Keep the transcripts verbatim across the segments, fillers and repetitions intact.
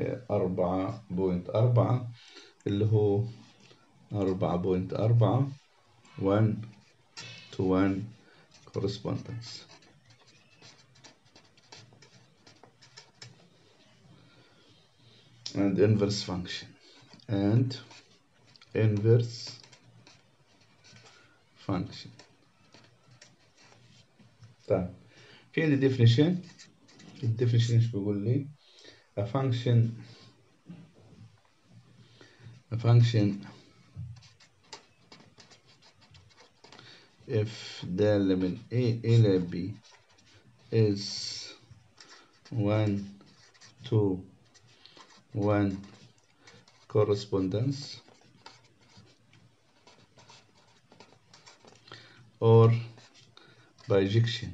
أربعة بوينت أربعة اللي هو أربعة بوينت أربعة one to one correspondence. and inverse function and inverse function. طيب في عندي definition. الديفينيشن ايش بيقول لي؟ a function a function if دالة من A إلى B is one to one correspondence or bijection.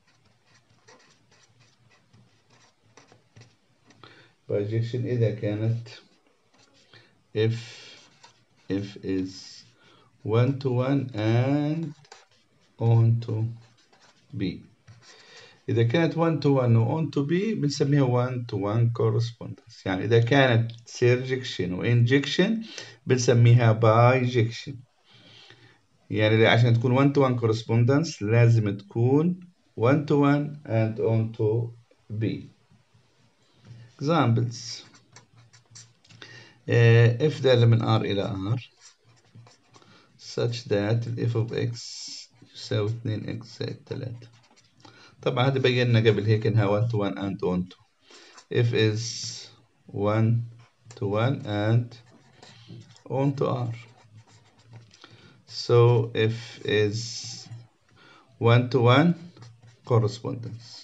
bijection إذا كانت if if is one to one and on to B. إذا كانت one to one و on to B بنسميها one to one correspondence. يعني إذا كانت surjection و injection بنسميها bijection. يعني عشان تكون one to one correspondence لازم تكون one to one and on to B. examples uh, if دالة من R إلى R such that f of x يساوي اثنين x زائد ثلاثة. طبعا هذا بينا قبل هيك انها one to one and on to. if is one to one and on to R. so if is one to one correspondence.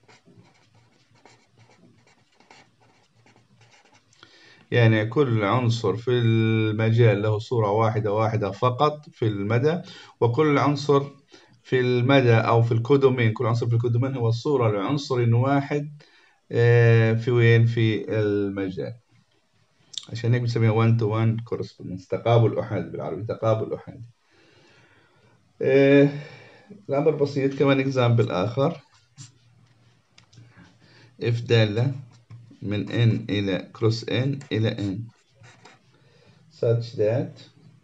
يعني كل عنصر في المجال له صورة واحدة واحدة فقط في المدى، وكل عنصر في المدى أو في الكودومين، كل عنصر في الكودومين هو صورة لعنصر واحد في وين في المجال. عشان هيك بنسميها one to one correspondence، تقابل أحادي بالعربي، تقابل أحادي. الأمر بسيط. كمان example آخر if دالة من n إلى cross n إلى n such that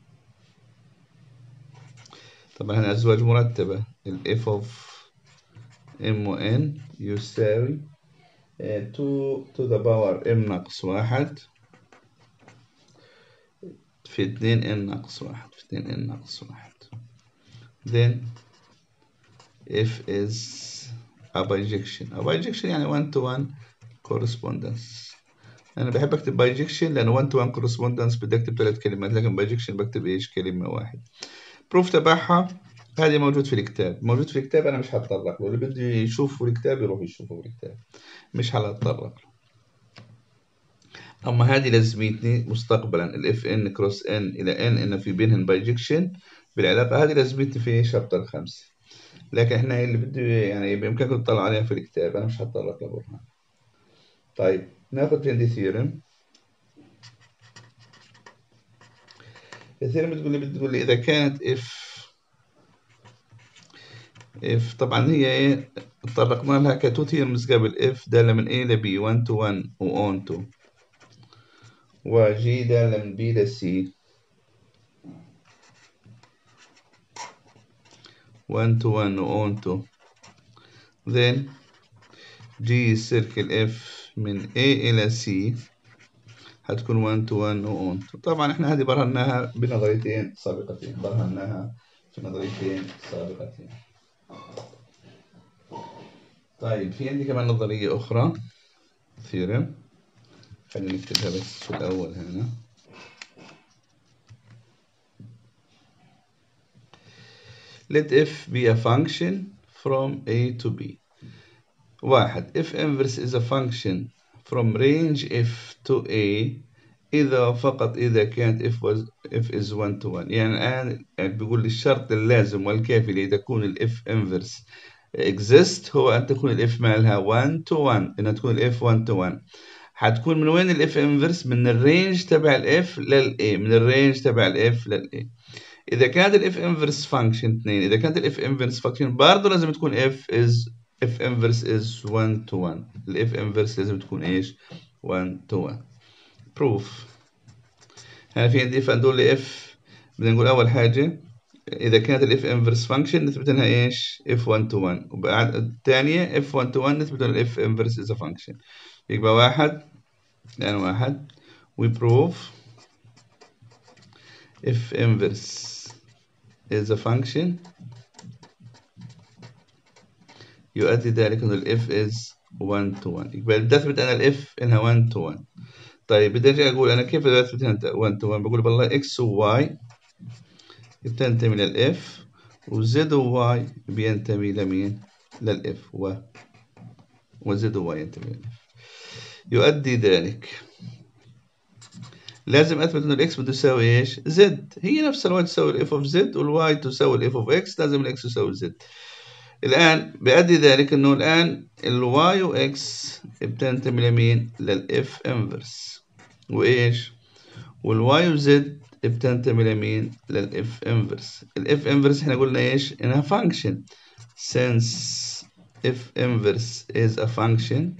طبعا هنا أزواج مرتبة ال f of m و n يساوي two to the power m ناقص واحد في اثنين n ناقص واحد في اثنين n ناقص واحد. then if is a bijection. a bijection يعني one to one correspondence. أنا بحب أكتب bijection لأنه one to one correspondence بدي أكتب ثلاث كلمات، لكن bijection بكتب إيش؟ كلمة واحد. بروف تبعها هذه موجود في الكتاب، موجود في الكتاب، أنا مش هتطرق له، اللي بده يشوفه الكتاب يروح يشوفه في الكتاب، مش هتطرق له. أما هذه لازمتني مستقبلا ال اف ان كروس n إلى n إن في بينهم bijection بالعلاقة هذه لازمتني في شابتر خمسة، لكن إحنا اللي بده يعني بإمكانكم تطلعوا عليها في الكتاب، أنا مش هتطرق لبرهان. طيب ناخذ في عندي ثيورم. الثيورم بتقول لي بتقول لي إذا كانت if if طبعا هي ايه اتطرقنا لها كتو ثيورمز قبل. if دالة من A ل B one to one و on to، و G دالة من B ل C one to one و on to. then G circle F من A إلى C هتكون one to one و on to. طبعا احنا هذه برهناها بنظريتين سابقتين، برهناها في نظريتين سابقتين. طيب في عندي كمان نظرية أخرى theorem، خلينا نكتبها بس في الأول هنا. let f be a function from A to B. واحد if inverse is a function from range f to A إذا فقط إذا كانت f was f is one to one. يعني الآن يعني بيقول لي الشرط اللازم والكافي لتكون ال f inverse exist هو أن تكون ال f مالها one to one، إنها تكون ال f one to one. هتكون من وين ال f inverse؟ من الرينج تبع ال f لل A، من الرينج تبع ال f لل A. إذا كانت ال f inverse function اثنين، إذا كانت ال f inverse function برضه لازم تكون f is f inverse is one to one. ال f inverse لازم تكون إيش؟ واحد to واحد. proof. هنا في عندي فندول ل f. بدنا نقول أول حاجة إذا كانت ال f inverse function نثبت إنها إيش؟ اف واحد to واحد. وبعد الثانية اف واحد to واحد نثبت إن ال f inverse is a function. يبقى واحد لأن واحد. we prove f inverse is a function يؤدي ذلك أن ال f is واحد to واحد. يبقى بدي أثبت أنا ال f إنها واحد to واحد. طيب بدي أرجع أقول أنا كيف بدي أثبت هنا واحد to واحد؟ بقول والله x و y بتنتمي لل f و z و y بينتمي لمين؟ لل f و و z و y ينتمي لل f. يؤدي ذلك لازم أثبت إنه الإكس بده يساوي إيش؟ زد. هي نفس الواي تساوي الإف أوف زد والواي تساوي الإف أوف إكس، لازم الإكس يساوي زد. الآن بيؤدي ذلك إنه الآن الواي وإكس بتنتمي لمين؟ للإف إنفرس. وإيش؟ والواي وزد بتنتمي لمين؟ للإف إنفرس. الإف إنفرس إحنا قلنا إيش؟ إنها فانكشن. since إف إنفرس is a function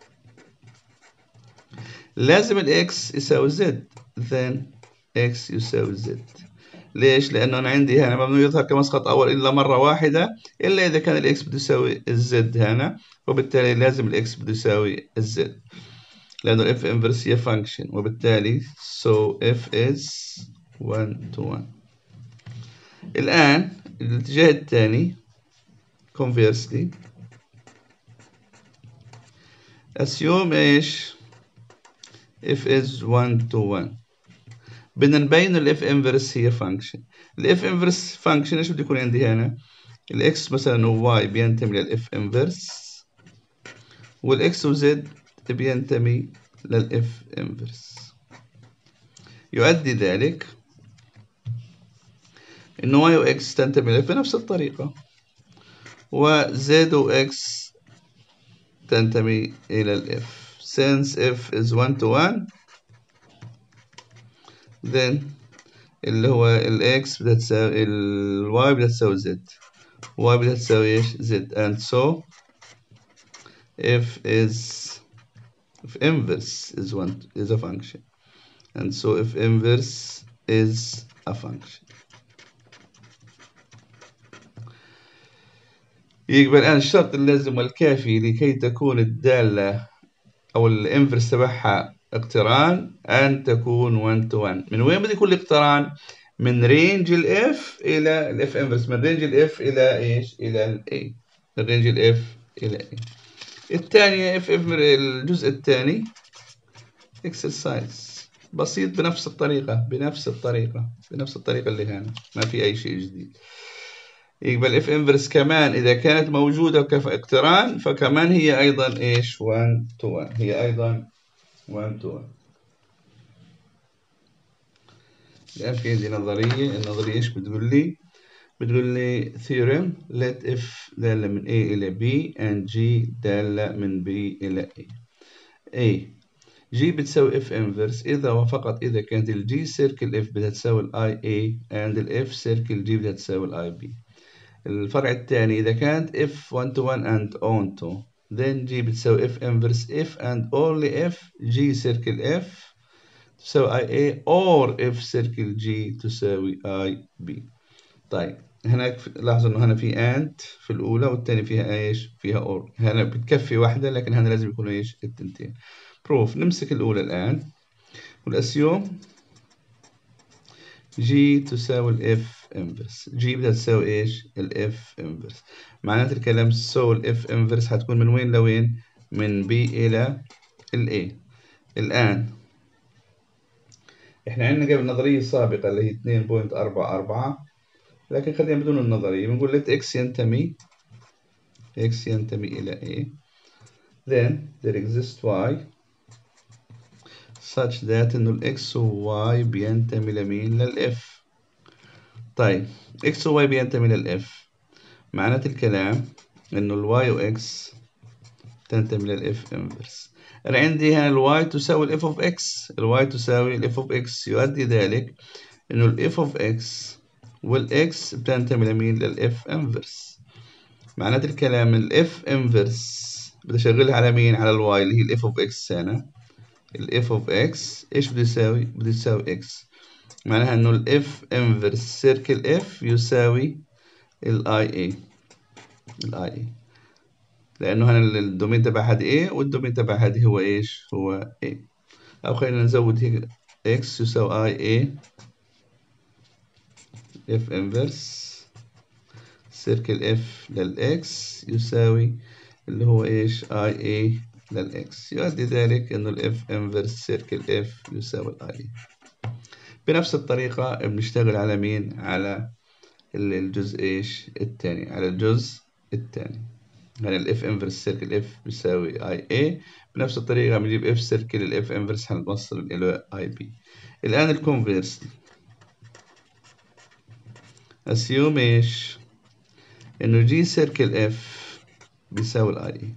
لازم الإكس يساوي زد. then x يساوي z. ليش؟ لأنه أنا عندي هنا ممنوع يظهر كمسقط أول إلا مرة واحدة إلا إذا كان الإكس بده يساوي الزد هنا، وبالتالي لازم الإكس بده يساوي الزد لأنه الإف إنفرس هي فانكشن، وبالتالي so f is واحد to واحد. الآن الاتجاه الثاني conversely assume إيش؟ f is واحد to واحد. بدنا نبين الاف انفرس هي فانكشن. الاف انفرس فانكشن ايش بده يكون عندي هنا؟ الاكس مثلا وواي بينتمي للاف انفرس والاكس وزد بينتمي للاف انفرس. يؤدي ذلك انه واي واكس تنتمي للاف بنفس الطريقة وزد واكس تنتمي الى الاف. since f is واحد to واحد then اللي هو الاكس بدها تساوي الواي بدها تساوي زد y بدها تساوي ايش؟ z. and so f is f inverse is one is a function and so f inverse is a function. يبقى الآن الشرط اللازم والكافي لكي تكون الدالة أو الانفرس تبعها اقتران أن تكون واحد to واحد. من وين بده يكون الاقتران؟ من رينج الاف الى الاف انفرس، من رينج الاف الى ايش؟ الى الاي، من رينج الاف الى اي. الثانيه اف اف الجزء الثاني اكسرسايز بسيط بنفس الطريقه بنفس الطريقه بنفس الطريقه اللي هنا، ما في اي شيء جديد. يبقى الاف انفرس كمان اذا كانت موجوده كاقتران فكمان هي ايضا ايش؟ واحد to واحد، هي ايضا واحد to واحد. الآن في عندي نظرية، النظرية إيش بتقول لي؟ بتقول لي theorem let f دالة من A إلى B and G دالة من B إلى A. A G بتساوي f inverse إذا وفقط إذا كانت ال G circle f بدها تساوي ال I A and ال F circle G بدها تساوي ال I B. الفرع الثاني إذا كانت f واحد to واحد and onto then G بتساوي f inverse if and only if G circle F تساوي اي اي or if circle G تساوي اي بي. طيب هناك لاحظوا انه هنا في and في الاولى والثانيه فيها ايش؟ فيها or. هنا بتكفي واحده لكن هنا لازم يكون ايش؟ التنتين. بروف. نمسك الاولى الان والاسيوم G تساوي الاف انفرس. G بدها تساوي ايش؟ الاف انفرس. معناته الكلام سو الاف انفرس حتكون من وين لوين؟ من B الى الاي. الان احنا عندنا قبل نظرية سابقة اللي هي اثنين فاصلة أربعة أربعة لكن خلينا بدون النظرية. بنقول let x ينتمي x ينتمي إلى A then there exists y such that إنه ال x و y بينتمي لمين؟ لل f. طيب x و y بينتمي لل f معنات الكلام إنه ال y و x تنتمي لل f inverse. أنا عندي هنا ال y تساوي ال f of x، ال y تساوي ال f of x يؤدي ذلك إنه ال f of x وال x بتنتمي لمين؟ لل f inverse. معنات الكلام ال f inverse بدي أشغلها على مين؟ على ال y اللي هي ال f of x هنا الاف اوف اكس ايش بده يساوي؟ بده يساوي اكس، معناها انه الاف انفرس سيركل اف يساوي الاي اي، الاي اي، لانه هنا الدومين تبع هذه A والدومين تبع هذه هو ايش؟ هو A. او خلينا نزود هيك x يساوي اي a f انفرس سيركل f للx يساوي اللي هو ايش؟ اي a للx، يؤدي ذلك انه الاف انفرس سيركل f يساوي الاي a. بنفس الطريقة بنشتغل على مين؟ على الجزء ايش؟ الثاني، على الجزء الثاني. يعني الاف انفرس سيركل اف بيساوي اي اي، بنفس الطريقة بنجيب اف سيركل الاف انفرس هنوصل الى اي بي. الآن الكونفيرس assume ايش؟ انه جي سيركل اف بيساوي الاي اي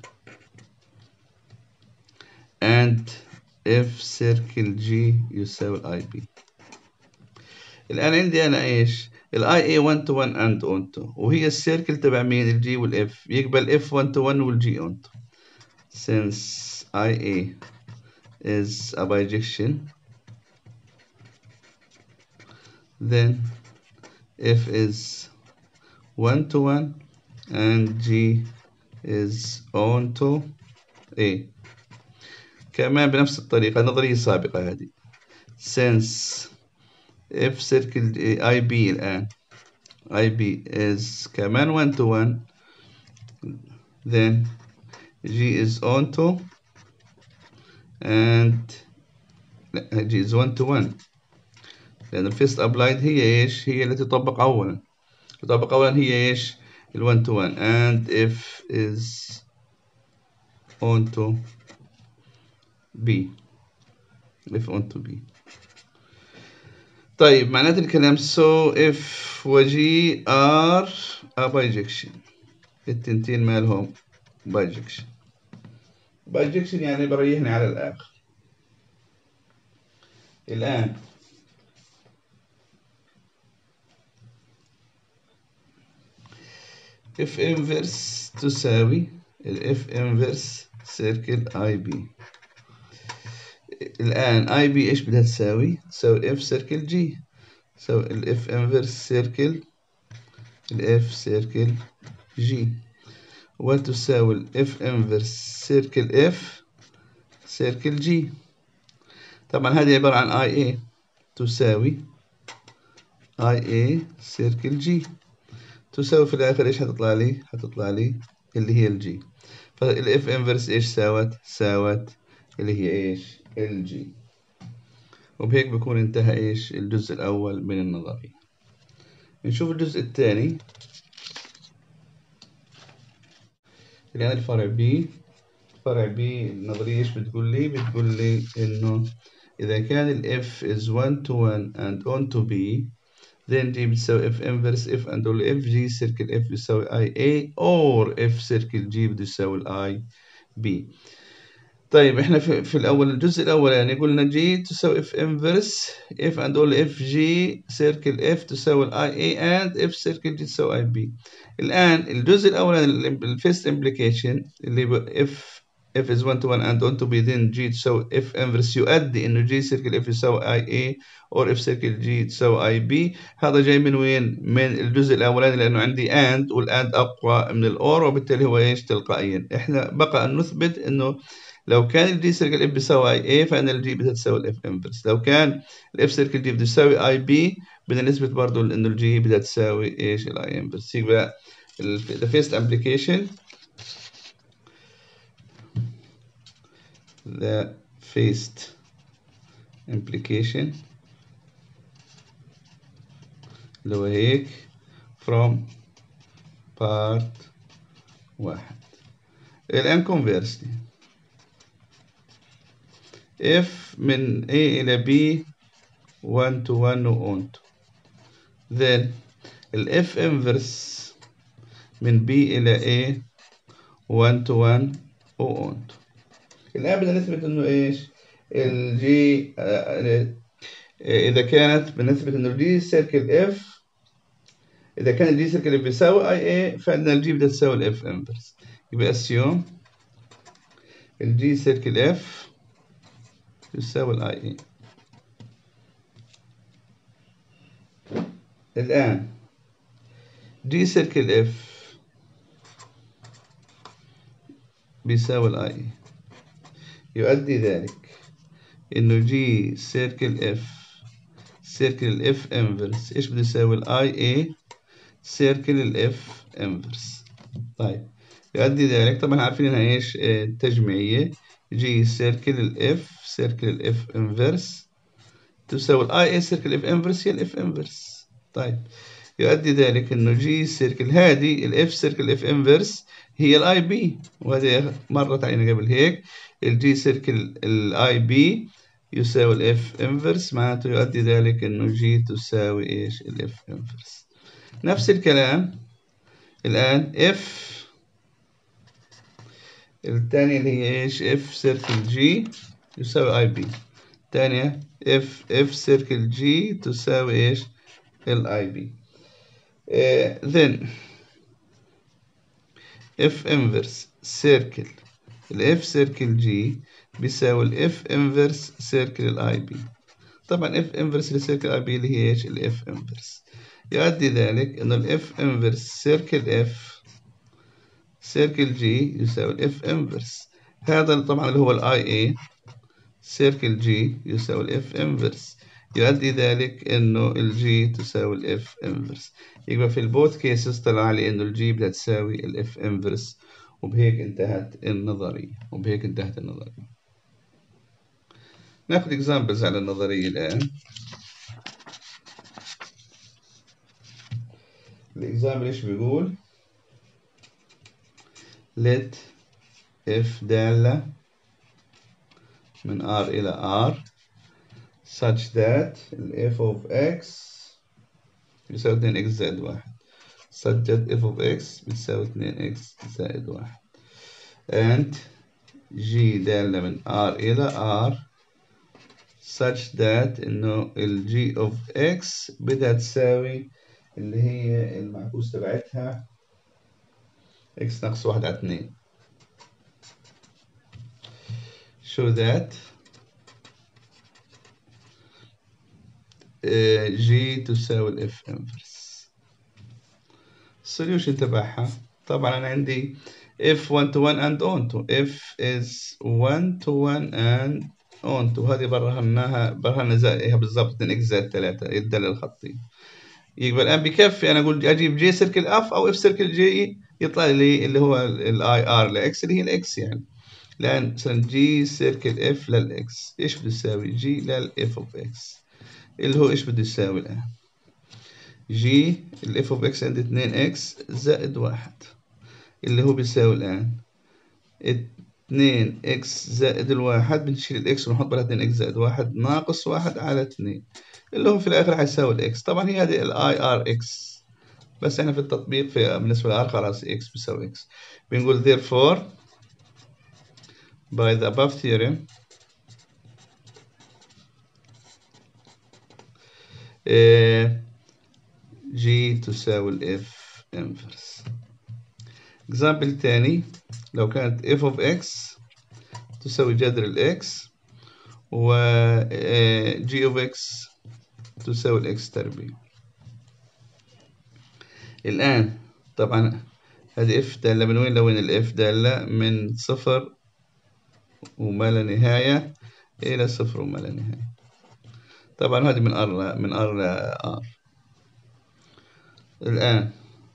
and اف سيركل جي يساوي الاي بي. الآن عندي أنا إيش؟ الاي اي واحد to واحد and on to، وهي السيركل تبع مين؟ الجي والاف، يقبل اف واحد to واحد والجي on to. Since اي اي is a bijection, then F is one to one and G is on to A. كمان بنفس الطريقة نظرية سابقة هذه. Since F circle I B الآن I B is كمان one to one, then G is on to and G is one to one، لأن first applied هي إيش؟ هي التي تطبق أولا. تطبق أولا هي إيش؟ ال one to one and F is on to B. F on to B. طيب معنات الكلام so F و G are a bijection، التنتين مالهم bijection. bijection يعني بريحني على الآخر. الآن F inverse تساوي ال F inverse circle I B. الآن I B إيش بدها تساوي؟ تساوي F circle G، تساوي ال F inverse circle ال F circle G، وتساوي ال F inverse circle F circle G. طبعا هذه عبارة عن اي اي تساوي اي اي سيركل جي، تساوي في الآخر ايش هتطلع لي؟ هتطلع لي اللي هي الجي. فالاف انفرس ايش ساوت؟ ساوت اللي هي ايش؟ الجي. وبهيك بكون انتهى ايش؟ الجزء الأول من النظرية. نشوف الجزء الثاني. الآن الفرع بي، فرع بي النظرية ايش بتقول لي؟ بتقول لي انه إذا كان ال F is one to one and on to B, then G بتساوي F inverse F and only F G circle F بتساوي I A or F circle G بده يساوي I B. طيب احنا في, في الأول الجزء الأول يعني قلنا G تساوي F inverse F and only F G circle F تساوي I A and F circle G تساوي I B. الآن الجزء الأول ال first implication اللي F F is one to one and on to B then G تساوي F inverse يؤدي إنه G circle F يساوي I A or F circle G تساوي I B. هذا جاي من وين؟ من الجزء الأولاني لأنه عندي and والand أقوى من الأور وبالتالي هو إيش؟ تلقائيا. إحنا بقى أن نثبت إنه لو كان الجي سيركل اف بيساوي اي اي فان الجي بدها تساوي الاف انفرس، لو كان الاف سيركل جي بده يساوي اي بي بدنا نثبت برضه انه الجي بدها تساوي ايش؟ الاي انفرس. يبقى the first application the first implication اللي هو هيك from part واحد. الان conversely if من A إلى B one to one و on to, then ال F inverse من B إلى A one to one و on to. الآن بدنا نثبت إنه إيش؟ ال G إذا كانت بنثبت إنه ال G circle F إذا كان ال G circle F بيساوي I A فإن ال G بدها تساوي ال F inverse. يبقى assume ال G circle F يساوي الاي اي. الآن جي سيركل اف بيساوي الاي اي، يؤدي ذلك انه جي سيركل اف سيركل الاف انفرس ايش بده يساوي الاي اي سيركل الاف انفرس. طيب يؤدي ذلك طبعا عارفين انها ايش تجميعية، جي سيركل الاف سيركل الاف انفرس تساوي الاي اي سيركل الاف انفرس هي الاف انفرس. طيب يؤدي ذلك انه جي سيركل هذه الاف سيركل الاف انفرس هي الاي بي، وهذه مرت علينا قبل هيك. الجي سيركل الاي بي يساوي الاف انفرس، معناته يؤدي ذلك انه جي تساوي ايش الاف انفرس. نفس الكلام الان اف الثانية اللي هي ايش اف سيركل جي يساوي اي بي، الثانية اف اف سيركل جي تساوي ايش الاي بي. Uh, then F inverse circle ال F circle G بيساوي ال F inverse circle ال I B. طبعا F inverse للcircle I B اللي هي ايش ال F inverse، يؤدي ذلك انه ال F inverse circle F circle G يساوي ال F inverse. هذا طبعا اللي هو ال I A circle G يساوي ال F inverse، يؤدي ذلك انه الجي تساوي الاف انفرس. يبقى في البوث كيسز طلع لي انه الجي بدها تساوي الاف انفرس، وبهيك انتهت النظريه وبهيك انتهت النظريه. ناخذ اكزامبلز على النظريه الان. الاكزامبل ايش بيقول؟ let f داله من r الى r such that f of x يساوي اثنين إكس زائد واحد، such that f of x بتساوي اثنين إكس زائد واحد and g دالة من r إلى r such that إنه ال g of x بدها تساوي اللي هي المعكوس تبعتها x ناقص واحد على اثنين. show that uh, g تساوي ال f inverse. السوليوشن تبعها طبعا أنا عندي f one to one and on to f is one to one and on to، وهذه برهناها برهنا زائها بالضبط اثنين إكس زائد ثلاثة الدالة الخطية. يبقى الآن بكفي أنا أقول أجيب جي سيركل اف أو اف سيركل جي يطلع لي اللي هو الاي ار لاكس اللي هي الاكس يعني. الآن مثلا جي سيركل اف للاكس ايش بده يساوي؟ جي للاف اوف اكس اللي هو ايش بده يساوي الآن؟ جي الاف اوف اكس عندي اثنين إكس زائد واحد اللي هو بيساوي الآن اثنين إكس زائد الواحد، بنشيل الإكس ونحط بدها اثنين إكس زائد واحد ناقص واحد على اثنين اللي هو في الآخر حيساوي الإكس. طبعا هي هذه الآي آر إكس، بس إحنا في التطبيق في بالنسبة للآر خلاص إكس بيساوي إكس. بنقول therefore by the above theorem G تساوي الإف inverse. example تاني لو كانت f of x تساوي جذر الإكس و g of x تساوي الإكس تربيع. الآن طبعا هذه f دالة من وين لوين؟ الإف دالة من صفر وما لا نهاية إلى صفر وما لا نهاية. طبعا هذه من R من R ل R. الآن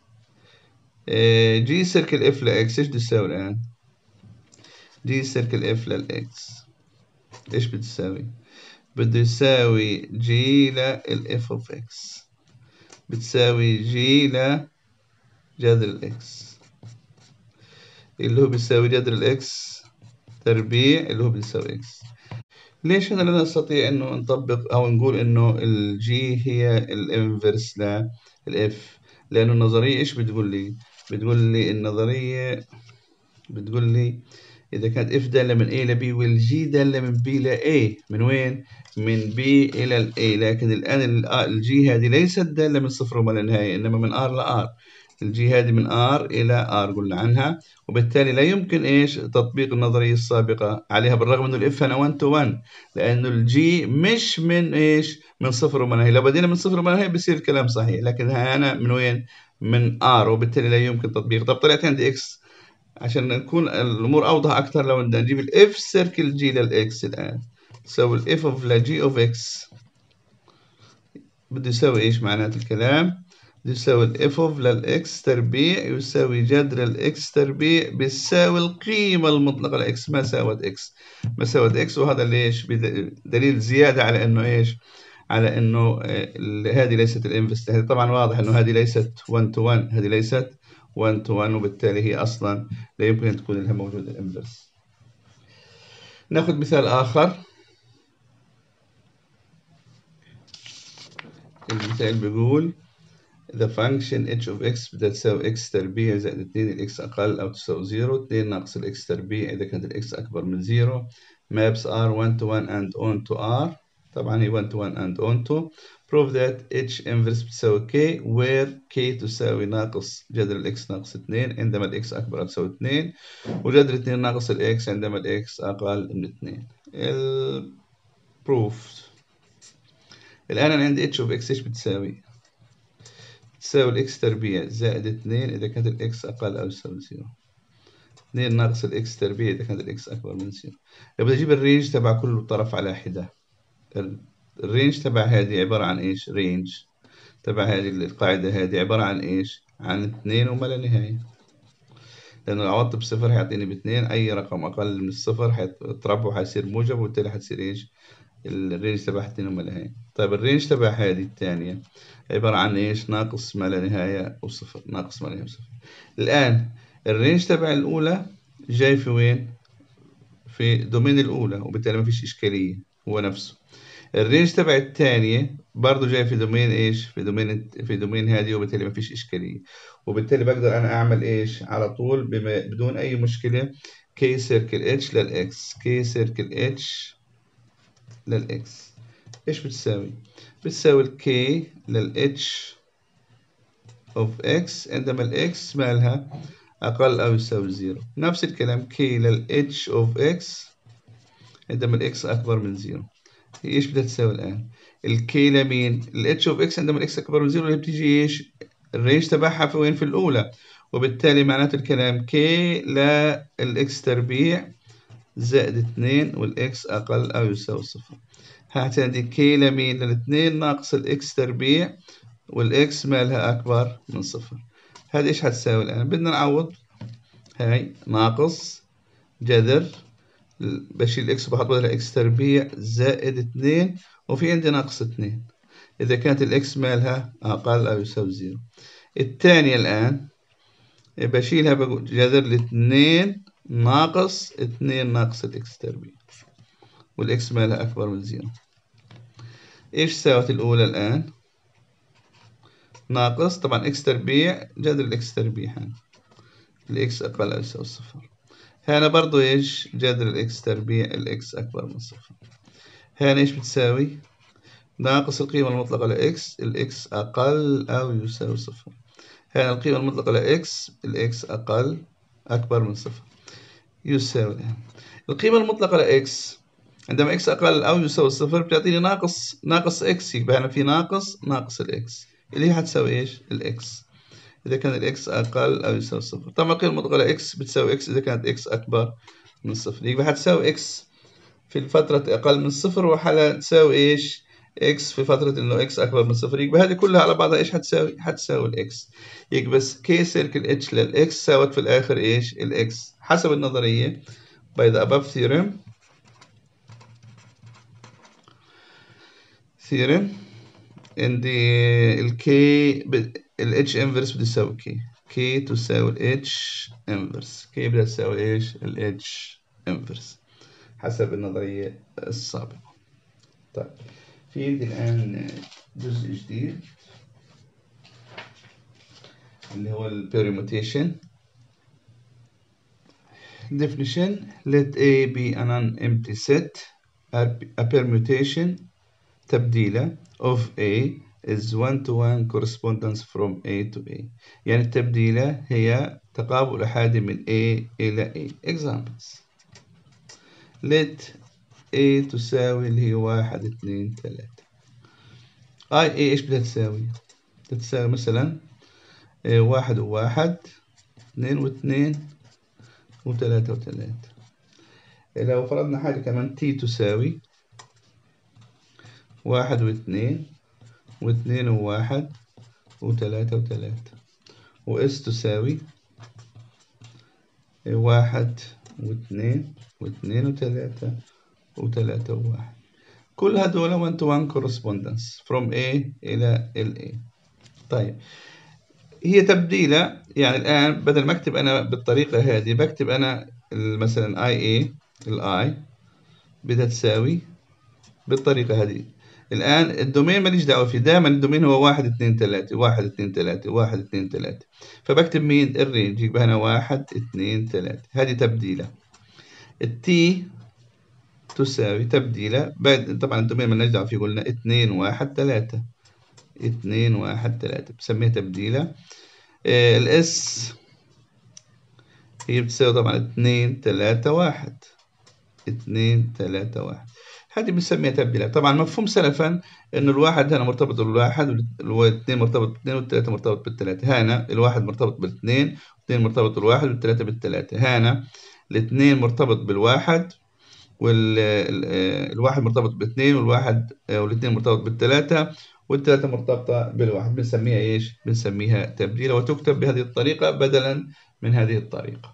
جي سيركل اف لإكس ايش بتساوي الآن؟ جي سيركل اف للإكس ايش بتساوي؟ بده يساوي جي للإف اوف إكس بتساوي جي لجذر الإكس اللي هو بيساوي جذر الإكس تربيع اللي هو بيساوي إكس. ليش هنا لا نستطيع إنه نطبق أو نقول إنه الجي هي الإنفرس للإف؟ لأنه النظرية إيش بتقول لي؟ بتقول لي النظرية بتقول لي إذا كانت إف دالة من A إلى B والجي دالة من B إلى A من وين؟ من B إلى ال A، لكن الآن الجي هذه ليست دالة من صفر وما لا نهاية إنما من R ل R، الجي هذه من R إلى R قلنا عنها، وبالتالي لا يمكن إيش تطبيق النظرية السابقة عليها بالرغم إنه الإف هنا واحد to واحد، لأنه الجي مش من إيش من صفر وما نهاية. لو بدينا من صفر وما نهاية بيصير الكلام صحيح، لكن هنا من وين؟ من R، وبالتالي لا يمكن تطبيق. طب طلعت عندي إكس، عشان نكون الأمور أوضح أكثر لو بدنا نجيب الإف سيركل جي للإكس الآن، تساوي الإف أوف لجي أوف إكس، بده يساوي إيش معنات الكلام؟ يساوي الاف اوف للاكس تربيع يساوي جذر الاكس تربيع بيساوي القيمة المطلقة لاكس ما ساوت اكس ما ساوت اكس. وهذا ليش؟ دليل زيادة على انه ايش؟ على انه هذه ليست الانفرس. هذه طبعا واضح انه هذه ليست واحد to واحد، هذه ليست واحد to واحد، وبالتالي هي اصلا لا يمكن ان تكون لها موجود الانفرس. ناخذ مثال اخر. المثال بيقول the function h of x بدها تساوي x تربيع زائد اثنين الاكس اقل او تساوي صفر، اثنين ناقص الاكس تربيع اذا كانت الاكس اكبر من صفر. maps are one to one and on to r، طبعا هي one to one and on to. prove that h inverse بتساوي k where k تساوي ناقص جذر الاكس ناقص اثنين عندما الاكس اكبر او تساوي اثنين، وجذر اثنين ناقص الاكس عندما الاكس اقل من اثنين. البروف الان انا عندي h of x ايش بتساوي؟ تساوي الاكس تربيع زائد اثنين إذا كانت الاكس أقل أو يساوي صفر، اثنين ناقص الاكس تربيع إذا كانت الاكس أكبر من صفر. بدي أجيب الرينج تبع كل طرف على حدة. الرينج تبع هذه عبارة عن إيش؟ رينج تبع هذه القاعدة هذه عبارة عن إيش؟ عن اثنين وما لا نهاية، لأنه لو عوضت بصفر هيعطيني باثنين، أي رقم أقل من الصفر هيتربع وهيصير موجب، وبالتالي هتصير إيش؟ الرينج تبع اثنين وما لا نهاية. طيب الرينج تبع هذه الثانية عبارة عن إيش؟ ناقص ما لا نهاية وصفر، ناقص ما لا نهاية وصفر. الآن الرينج تبع الأولى جاي في وين؟ في دومين الأولى، وبالتالي ما فيش إشكالية، هو نفسه. الرينج تبع الثانية برضه جاي في دومين إيش؟ في دومين في دومين هذه، وبالتالي ما فيش إشكالية، وبالتالي بقدر أنا أعمل إيش؟ على طول بما بدون أي مشكلة كي سيركل اتش للإكس، كي سيركل اتش للإكس إيش بتساوي؟ بتساوي الكي للاتش اوف اكس عندما الاكس مالها اقل او يساوي صفر. نفس الكلام كي للاتش اوف اكس عندما الاكس اكبر من صفر. ايش بدها تساوي الان؟ الكي لمين؟ الاتش اوف اكس عندما الاكس اكبر من صفر، اللي بتيجي ايش؟ الرينج تبعها في وين؟ في الاولى، وبالتالي معناته الكلام كي للاكس تربيع زائد اثنين والاكس اقل او يساوي صفر. هعتندي كي لمين؟ للاثنين ناقص الاكس تربيع والاكس مالها اكبر من صفر. هذه ايش هتساوي الان؟ بدنا نعوض. هاي ناقص جذر، بشيل الاكس وبحط بدلها اكس تربيع زائد اثنين، وفي عندي ناقص اثنين اذا كانت الاكس مالها اقل او يساوي صفر. الثانية الان بشيلها بقول جذر الاثنين ناقص اثنين ناقص الاكس تربيع والاكس مالها اكبر من صفر. ايش ساوت الاولى الان؟ ناقص طبعا اكس تربيع جذر الاكس تربيع، هنا الاكس اقل او يساوي صفر. هنا برضو ايش؟ جذر الاكس تربيع الاكس اكبر من صفر. هنا ايش بتساوي؟ ناقص القيمة المطلقة لاكس الاكس اقل او يساوي صفر. هنا القيمة المطلقة لاكس الاكس اقل اكبر من صفر يساوي الان القيمة المطلقة لاكس عندما اكس اقل او يساوي صفر بتعطيني ناقص ناقص اكس، يبقى هنا في ناقص ناقص الاكس اللي هي هتساوي ايش؟ الاكس إذا كان الإكس أقل أو يساوي صفر. طبعا القيمة المطلقة لإكس بتساوي إكس إذا كانت إكس أكبر من صفر، يبقى هتساوي إكس في الفترة أقل من صفر، وحالة تساوي إيش؟ إكس في فترة إنه إكس أكبر من صفر. يبقى هذه كلها على بعضها إيش هتساوي؟ هتساوي الإكس. يبقى بس كي سيركل اتش للإكس ساوت في الآخر إيش؟ الإكس حسب النظرية by the above theorem. theorem إن الكي ال H inverse بدي يساوي K، K تساوي ال H inverse، K بدها تساوي إيش؟ ال H inverse حسب النظرية السابقة. طيب في عندي الآن جزء جديد اللي هو ال permutation. definition let A be an empty set a permutation تبديلة of A is one to one correspondence from A to A. يعني التبديلة هي تقابل أحادي من A إلى A. Examples. let A تساوي اللي هي واحد اثنين ثلاثة. I A إيش بدها تساوي؟ بدها تساوي مثلا واحد وواحد، اثنين واثنين، وثلاثة وثلاثة. لو فرضنا حاجة كمان T تساوي واحد واثنين، واثنين وواحد، وثلاثة وثلاثة. وإس تساوي واحد واثنين، واثنين وثلاثة، وثلاثة وواحد. كل هدول one to one correspondence from A إلى ال A. طيب هي تبديلة، يعني الآن بدل ما أكتب أنا بالطريقة هذه بكتب أنا مثلا I A ال I بدها تساوي بالطريقة هذه. الآن الدومين ماليش دعوة فيه، دائما الدومين هو واحد اثنين ثلاثة، واحد اثنين ثلاثة، واحد اثنين ثلاثة. فبكتب مين؟ الرينج، يبقى هنا واحد اثنين ثلاثة. هذه تبديلة. التي تساوي تبديلة، بعد طبعا الدومين مالناش دعوة فيه، قلنا اثنين واحد ثلاثة، اثنين واحد ثلاثة بسميها تبديلة. آه الاس هي بتساوي طبعا اثنين ثلاثة واحد، اثنين ثلاثة واحد. هذه بنسميها تبديلة. طبعا مفهوم سلفا انه الواحد هنا مرتبط بالواحد، والاثنين مرتبط بالاثنين، والثلاثة مرتبط بالثلاثة. هنا الواحد مرتبط بالاثنين، والاثنين مرتبط بالواحد، والثلاثة بالثلاثة. هنا الاثنين مرتبط بالواحد، والواحد مرتبط بالاثنين، والواحد والاثنين مرتبط بالثلاثة، والثلاثة مرتبطة بالواحد. بنسميها ايش؟ بنسميها تبديلة، وتكتب بهذه الطريقة بدلا من هذه الطريقة.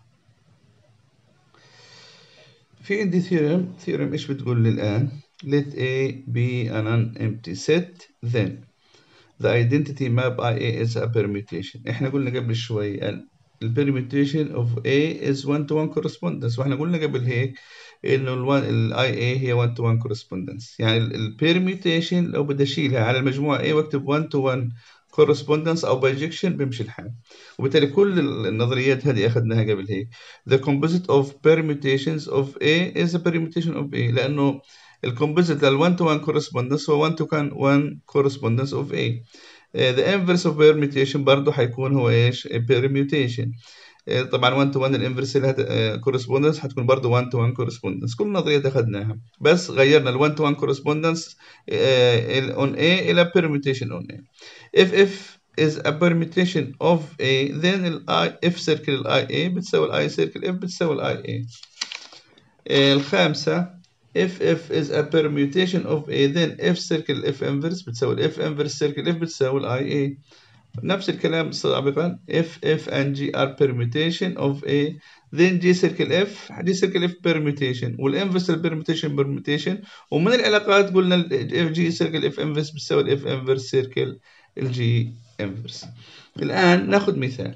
في عندي theorem theorem إيش بتقول لي الآن؟ let A be an empty set then the identity map I A is a permutation. إحنا قلنا قبل شوي ال permutation of A is one to one correspondence، وإحنا قلنا قبل هيك إنه ال I A هي one to one correspondence. يعني ال permutation لو بدي أشيلها على المجموعة A واكتب one to one correspondence أو bijection بيمشي الحال. وبالتالي كل النظريات هذه أخذناها قبل هيك. The composite of permutations of A is a permutation of A، لأنه الكومبوزيت لل one to one correspondence هو one to one correspondence of A. uh, the inverse of permutation برضه حيكون هو إيش؟ permutation. uh, طبعا one to one الانفرس لها uh, correspondence حتكون برضه one to one correspondence. كل نظريات أخذناها، بس غيرنا ال one to one correspondence uh, on A إلى permutation on A. if if is a permutation of A then ال I if circle ال I A بتساوي ال I circle F بتساوي ال I A. الخامسة if F is a permutation of A then F circle F inverse بتساوي ال F inverse circle F بتساوي ال I A. نفس الكلام سابقا if F and G are permutation of A then G circle F G circle F permutation، والinverse permutation permutation. ومن العلاقات قلنا ال G circle F inverse بتساوي ال F inverse circle ال G inverse. الآن ناخذ مثال.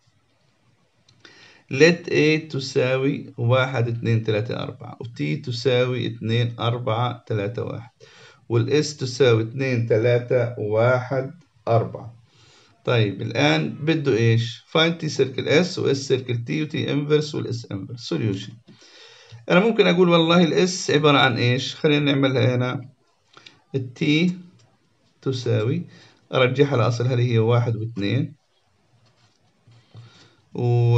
let A تساوي واحد اثنين ثلاثة أربعة، و T تساوي اثنين أربعة ثلاثة واحد، وال S تساوي اثنين ثلاثة واحد أربعة. طيب الآن بده إيش؟ find T circle S و S circle T و T inverse وال S inverse. solution. أنا ممكن أقول والله ال S عبارة عن إيش؟ خلينا نعملها هنا. ال T تساوي، أرجعها لأصل هذه هي واحد واثنين، و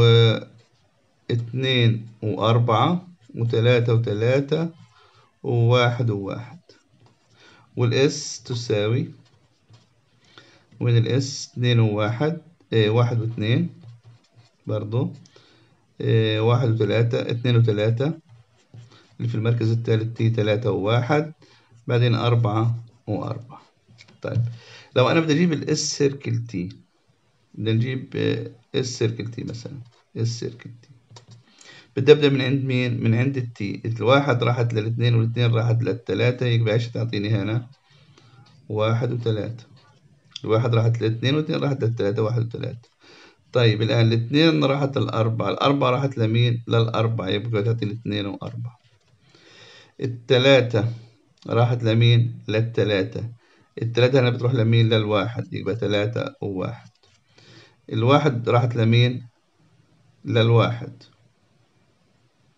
اثنين وأربعة، وثلاثة وثلاثة، وواحد وواحد. والإس تساوي وين الإس؟ اثنين وواحد، اه واحد واثنين برضو، اه واحد وثلاثة، اثنين وثلاثة اللي في المركز الثالث تي، ثلاثة وواحد، بعدين أربعة وأربعة. طيب لو أنا بدي أجيب الإس سيركل تي، بدي نجيب إس سيركل تي مثلا، إس سيركل تي بدي ابدا من عند مين؟ من عند التي. الواحد راحت للاثنين، والاثنين راحت للثلاثة، يبقى ايش تعطيني هنا؟ واحد وثلاثة. الواحد راحت للاثنين، والاثنين راحت للثلاثة، واحد وثلاثة. طيب الآن الاثنين راحت للأربعة، الأربعة راحت لمين؟ للأربعة، يبقى تعطيني اثنين وأربعة. الثلاثة راحت لمين؟ للثلاثة، الثلاثة هنا بتروح لمين؟ للواحد، يبقى ثلاثة وواحد. الواحد راحت لمين؟ للواحد.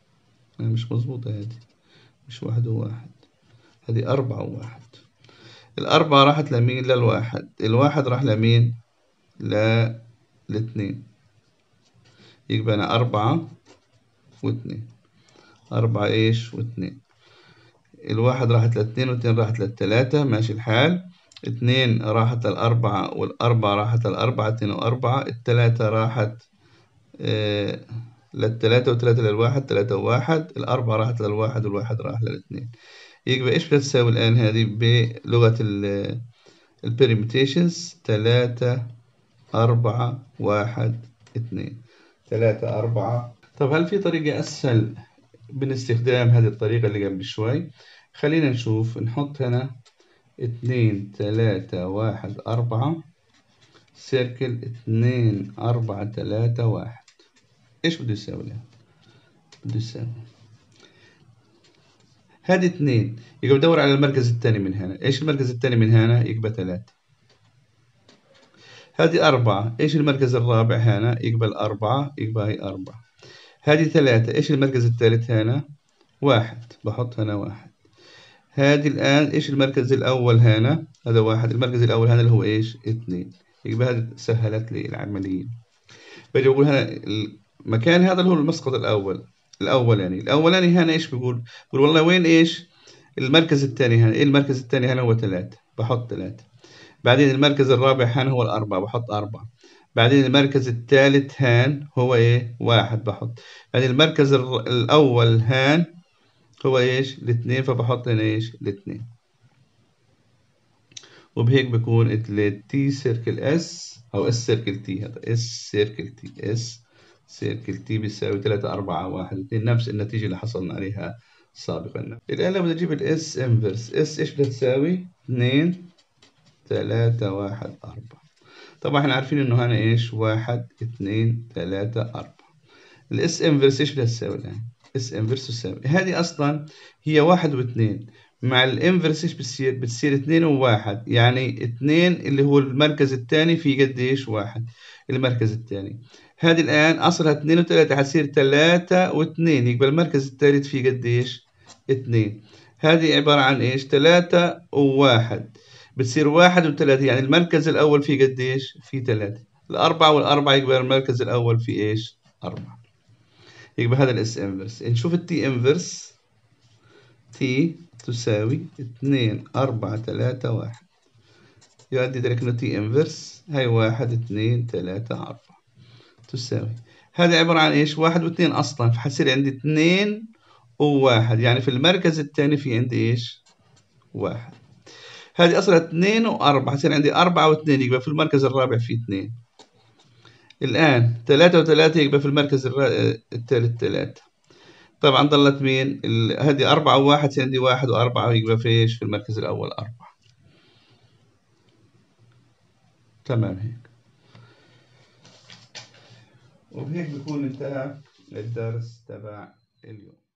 مش مظبوطة هذه، مش واحد وواحد، هذه أربعة وواحد. الأربعة راحت لمين؟ للواحد. الواحد راح لمين؟ للاثنين. يبقى أنا أربعة واثنين. أربعة إيش؟ واثنين. الواحد راحت للاثنين واثنين راحت للثلاثة، ماشي الحال. اثنين راحت للأربعة والأربعة راحت للأربعة، اثنين وأربعة. الثلاثة راحت آه للثلاثة وثلاثة للواحد، ثلاثة وواحد. الأربعة راحت للواحد والواحد راح للاثنين. يبقى إيش بتساوي الآن هذه بلغة البريميتيشنز؟ ثلاثة أربعة واحد اثنين. ثلاثة أربعة. طب هل في طريقة أسهل من استخدام هذه الطريقة اللي قبل شوي؟ خلينا نشوف. نحط هنا اثنين ثلاثة واحد أربعة سيركل اثنين أربعة ثلاثة واحد. إيش بده يساوي لها؟ بده يساوي هذه اثنين، يبقى بدور على المركز الثاني من هنا. إيش المركز الثاني من هنا؟ يبقى ثلاثة. هذه أربعة، إيش المركز الرابع هنا؟ يقبل أربعة، يبقى هي أربعة. هذه ثلاثة، إيش المركز الثالث هنا؟ واحد، بحط هنا واحد. هذه الآن إيش المركز الأول هنا؟ هذا واحد. المركز الأول هنا اللي هو إيش؟ اثنين. يبقى هذه سهلت لي العملية. بجي أقول هنا المكان هذا اللي هو المسقط الأول، الأولاني. الأولاني هنا إيش بيقول؟ بيقول والله وين إيش؟ المركز الثاني هنا. إيه المركز الثاني هنا؟ هو ثلاثة، بحط ثلاثة. بعدين المركز الرابع هان هو الأربعة، بحط أربعة. بعدين المركز الثالث هان هو إيه؟ واحد، بحط. بعدين المركز الأول هان هو إيش؟ الاثنين، فبحط هنا إيش؟ الاثنين. وبهيك بكون التي سيركل اس أو اس سيركل تي. هذا اس سيركل تي، اس سيركل تي بيساوي ثلاثة أربعة واحد اثنين، نفس النتيجة اللي حصلنا عليها سابقا. الآن لما نجيب الاس انفرس، اس إيش بدها تساوي؟ اثنين ثلاثة واحد أربعة. طبعا احنا عارفين انه هنا ايش؟ واحد اثنين ثلاثة أربعة. الاس انفرس ايش بدها تساوي الآن؟ اس انفرس تساوي هذه اصلا هي واحد واثنين، مع الانفرس ايش بتصير؟ بتصير اثنين وواحد. يعني اثنين اللي هو المركز الثاني في قد ايش؟ واحد المركز الثاني. هذه الآن أصلها اثنين وثلاثة، حتصير ثلاثة واثنين، يبقى المركز الثالث في قد ايش؟ اثنين. هذه عبارة عن ايش؟ ثلاثة وواحد، بتصير واحد وثلاثة. يعني المركز الأول فيه قد إيش؟ فيه ثلاثة. الأربعة والأربعة يبقى المركز الأول فيه إيش؟ أربعة. يبقى هذا الإس إنفرس. نشوف التي إنفرس. تي تساوي اثنين أربعة ثلاثة واحد. يؤدي ذلك إنه تي إنفرس هاي واحد اثنين ثلاثة أربعة تساوي. هذا عبارة عن إيش؟ واحد واثنين أصلا، فحصير عندي اثنين وواحد. يعني في المركز الثاني في عندي إيش؟ واحد. هذه أصلها اثنين وأربعة، يصير عندي أربعة واثنين، يبقى في المركز الرابع في اثنين. الآن ثلاثة وثلاثة، يبقى في المركز الثالث ثلاثة. طبعا ضلت مين؟ هذه أربعة وواحد، يصير عندي واحد وأربعة، يبقى في إيش؟ في المركز الأول أربعة. تمام هيك. وبهيك بكون انتهى الدرس تبع اليوم.